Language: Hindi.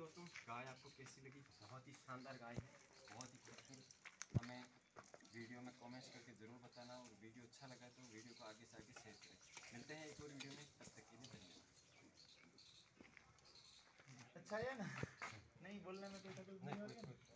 दोस्तों गाय आपको कैसी लगी? बहुत ही शानदार गाय है, बहुत ही खूबसूरत। हमें वीडियो में कमेंट्स करके ज़रूर बताना, और वीडियो अच्छा लगा तो वीडियो को आगे से आगे शेयर करें। मिलते हैं एक और वीडियो में, तब तक के लिए धन्यवाद। अच्छा है ना? नहीं बोलने में कोई तकलीफ नहीं हो रही है।